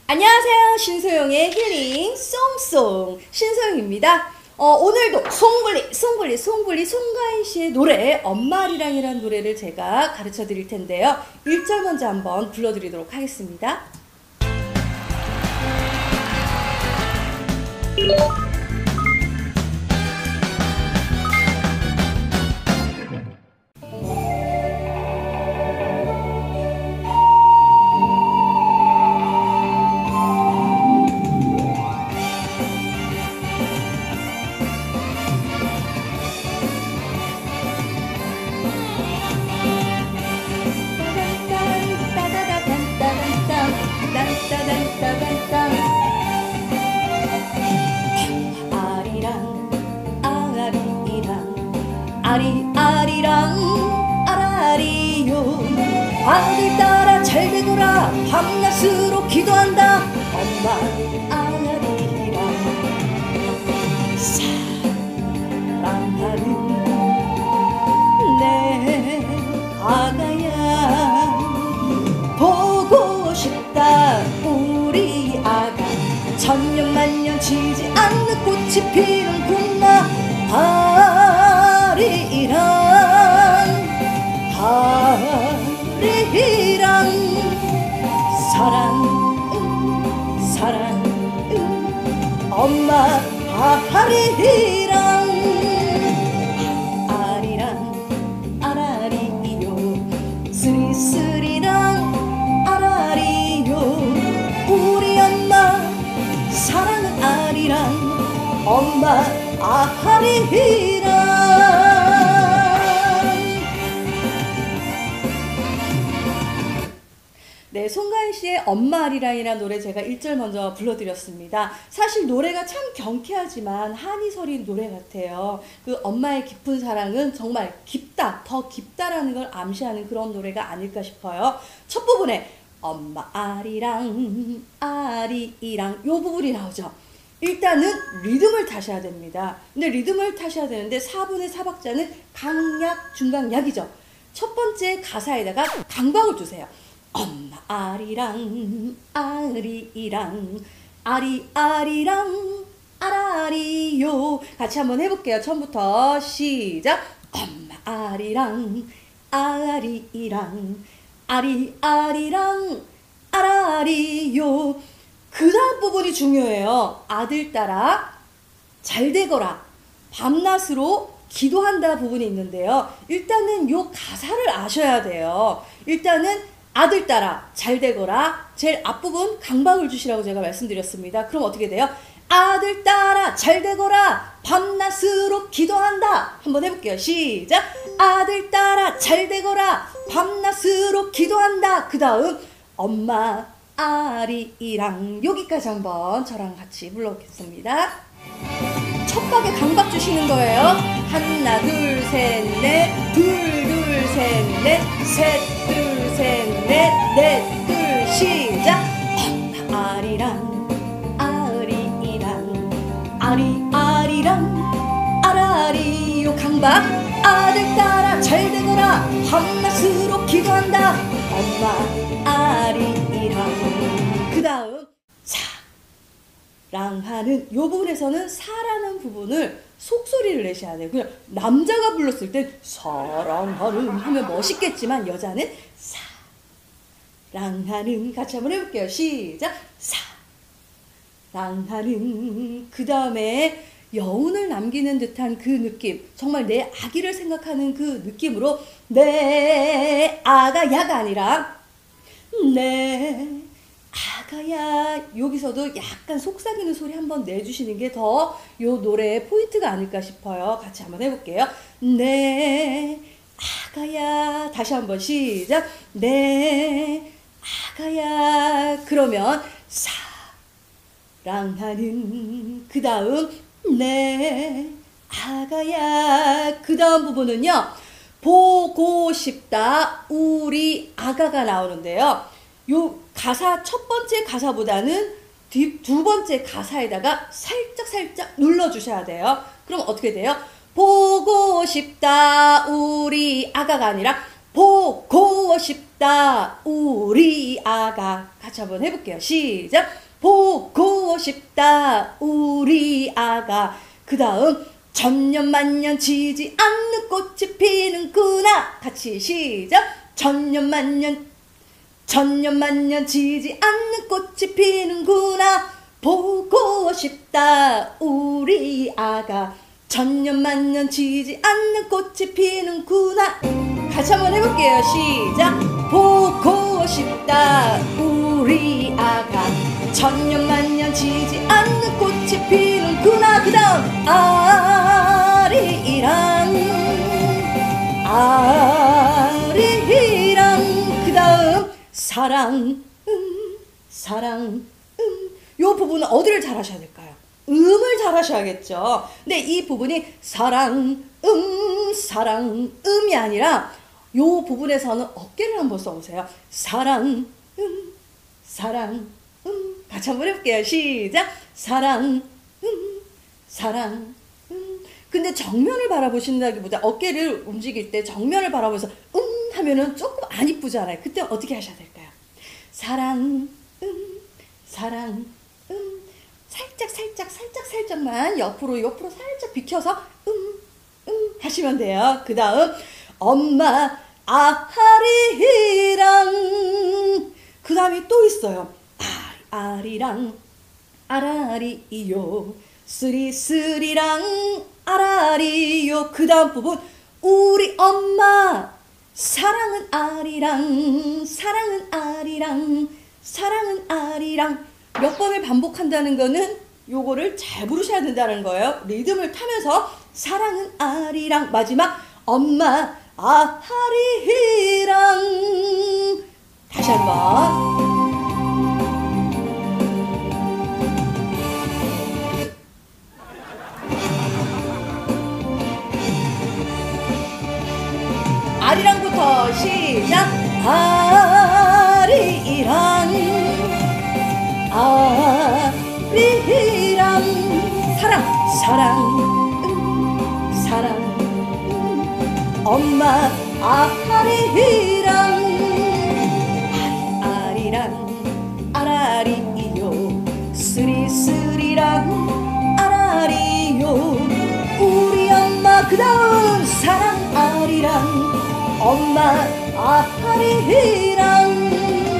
안녕하세요. 신소영의 힐링 송송 신소영입니다. 오늘도 송가인 씨의 노래 엄마리랑이라는 노래를 제가 가르쳐 드릴 텐데요. 1절 먼저 한번 불러드리도록 하겠습니다. 아리아리랑 아라리요 아들 따라 잘 되거라 밤낮으로 기도한다 엄마 아리랑 사랑하는 내 아가야 보고 싶다 우리 아가 천년만년 지지 않는 꽃이 피는구나 아리랑 사랑 엄마 아리랑 아라리요 스리스리랑 아라리요 우리 엄마 사랑은 아리랑 엄마 아리랑. 네, 송가인 씨의 엄마 아리랑이라는 노래 제가 1절 먼저 불러드렸습니다. 사실 노래가 참 경쾌하지만 한이 서린 노래 같아요. 그 엄마의 깊은 사랑은 정말 깊다, 더 깊다라는 걸 암시하는 그런 노래가 아닐까 싶어요. 첫 부분에 엄마 아리랑 아리랑 요 부분이 나오죠. 일단은 리듬을 타셔야 됩니다. 근데 리듬을 타셔야 되는데 4분의 4박자는 강약, 중강약이죠. 첫 번째 가사에다가 강박을 주세요. 엄마 아리랑 아리랑 아리아리랑 아라리요 같이 한번 해볼게요. 처음부터 시작. 엄마 아리랑 아리랑 아리아리랑 아라리요. 그 다음 부분이 중요해요. 아들 따라 잘 되거라 밤낮으로 기도한다 부분이 있는데요. 일단은 요 가사를 아셔야 돼요. 일단은 아들 따라 잘 되거라 제일 앞부분 강박을 주시라고 제가 말씀드렸습니다. 그럼 어떻게 돼요? 아들 따라 잘 되거라 밤낮으로 기도한다. 한번 해볼게요. 시작. 아들 따라 잘 되거라 밤낮으로 기도한다. 그 다음 엄마 아리랑 여기까지 한번 저랑 같이 불러보겠습니다. 첫 박에 강박 주시는 거예요. 하나 둘 셋 넷 둘 둘 셋 넷 셋 둘 셋 넷 넷 둘 시작. 엄마 아리랑 아리랑 아리아리랑 아라리요 강박 아들 따라 잘 되거라 밤낮으로 기도한다 엄마 아리랑. 그 다음 사랑하는 요 부분에서는 사라는 부분을 속소리를 내셔야 돼요. 그냥 남자가 불렀을 땐 사랑하는 하면 멋있겠지만 여자는 사랑하는 같이 한번 해볼게요. 시작. 사랑하는 그 다음에 여운을 남기는 듯한 그 느낌 정말 내 아기를 생각하는 그 느낌으로 내 아가야가 아니라 내 아가야 여기서도 약간 속삭이는 소리 한번 내주시는 게 더 요 노래의 포인트가 아닐까 싶어요. 같이 한번 해볼게요. 내 아가야 다시 한번 시작. 내 아가야 그러면 사랑하는 그 다음 내 아가야 그 다음 부분은요 보고 싶다 우리 아가가 나오는데요. 요 가사 첫 번째 가사보다는 두 번째 가사에다가 살짝 눌러주셔야 돼요. 그럼 어떻게 돼요? 보고 싶다 우리 아가가 아니라 보고 싶다 싶다 우리 아가. 같이 한번 해볼게요. 시작. 보고 싶다 우리 아가. 그 다음 천년만년 지지 않는 꽃이 피는구나. 같이 시작. 천년만년 지지 않는 꽃이 피는구나. 보고 싶다 우리 아가. 천년만년 지지 않는 꽃이 피는구나. 같이 한번 해볼게요. 시작. 보고 싶다 우리 아가. 천년만년 지지 않는 꽃이 피는구나. 그 다음 아리랑. 그 다음 사랑 요 부분은 어디를 잘 하셔야 될까요? 음을 잘 하셔야겠죠. 근데 이 부분이 사랑음이 아니라 요 부분에서는 어깨를 한번 써보세요. 사랑음. 같이 한번 해볼게요. 시작. 사랑음. 근데 정면을 바라보신다기보다 어깨를 움직일 때 정면을 바라보면서 하면은 조금 안 이쁘잖아요. 그때 어떻게 하셔야 될까요? 사랑음. 살짝만 옆으로 살짝 비켜서 하시면 돼요. 그 다음 엄마 아리랑. 그 다음에 또 있어요. 아리랑 아라리요 쓰리랑 아라리요. 그 다음 부분 우리 엄마 사랑은 아리랑. 몇 번을 반복한다는 거는 요거를 잘 부르셔야 된다는 거예요. 리듬을 타면서 사랑은 아리랑. 마지막 엄마 아리랑. 다시 한번. 아리랑부터 시작. 아리랑 사랑 엄마 아리랑 아라리요 쓰리랑 아라리요 우리 엄마. 그 다음 사랑 아리랑 엄마 아리랑.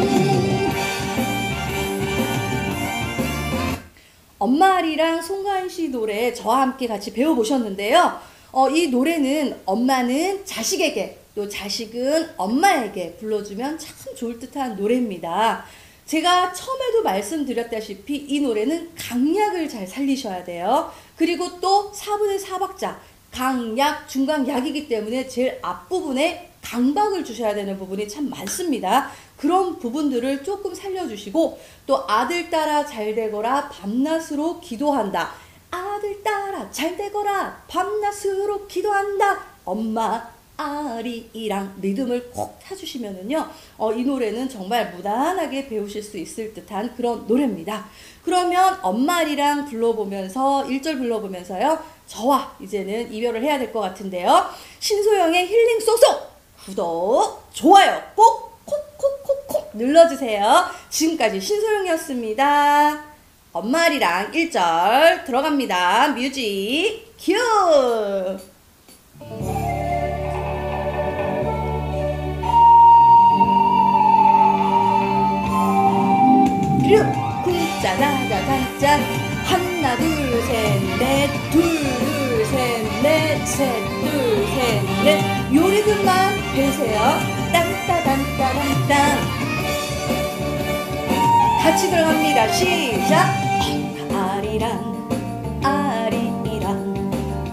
엄마 아리랑 송가인 씨 노래 저와 함께 같이 배워보셨는데요. 이 노래는 엄마는 자식에게 또 자식은 엄마에게 불러주면 참 좋을 듯한 노래입니다. 제가 처음에도 말씀드렸다시피 이 노래는 강약을 잘 살리셔야 돼요. 그리고 또 4분의 4박자 강약, 중강, 약이기 때문에 제일 앞부분에 강박을 주셔야 되는 부분이 참 많습니다. 그런 부분들을 조금 살려주시고 또 아들 따라 잘 되거라 밤낮으로 기도한다. 아들 따라 잘 되거라 밤낮으로 기도한다. 엄마 아리랑 리듬을 꼭 타주시면은요, 이 노래는 정말 무난하게 배우실 수 있을 듯한 그런 노래입니다. 그러면 엄마 아리랑 불러보면서 1절 불러보면서요, 저와 이제는 이별을 해야 될 것 같은데요. 신소영의 힐링 쏘쏘 구독, 좋아요 꼭 콕콕콕콕 눌러주세요. 지금까지 신소영이었습니다. 엄마 아리랑 1절 들어갑니다. 뮤직 큐. 쿵짜다다단짠 하나 둘 셋 넷 둘 둘 셋 넷 셋 둘 셋 넷 요 리듬만 배우세요. 딴따단따단딴 같이 들어갑니다. 시작. 아리랑 아리랑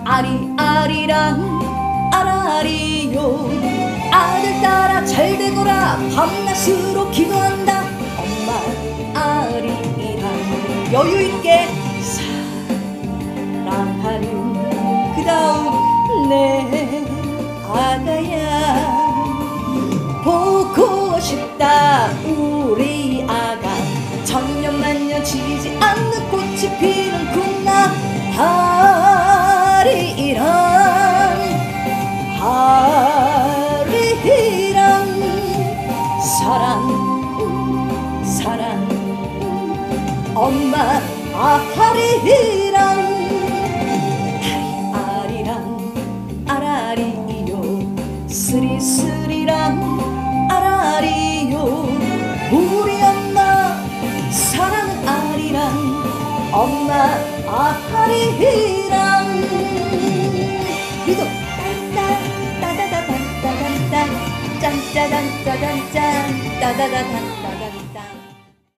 아리랑 아라리요 아들 따라 잘 되거라 밤낮으로 기도한다. 엄마 아리랑 여유있게 사랑하는 그 다음 내 아가야 보고 싶다 우리 아가 천년만년 지지 않는 꽃이 피는구나. 아리랑 아리랑 사랑 엄마 아리랑 아리랑 아라리요 스리스리랑 아라리요 우리 엄마 사랑은 아리랑 엄마 아리랑 그리고 따다다다다다다다 짠짜잔짜잔짠 따다다다다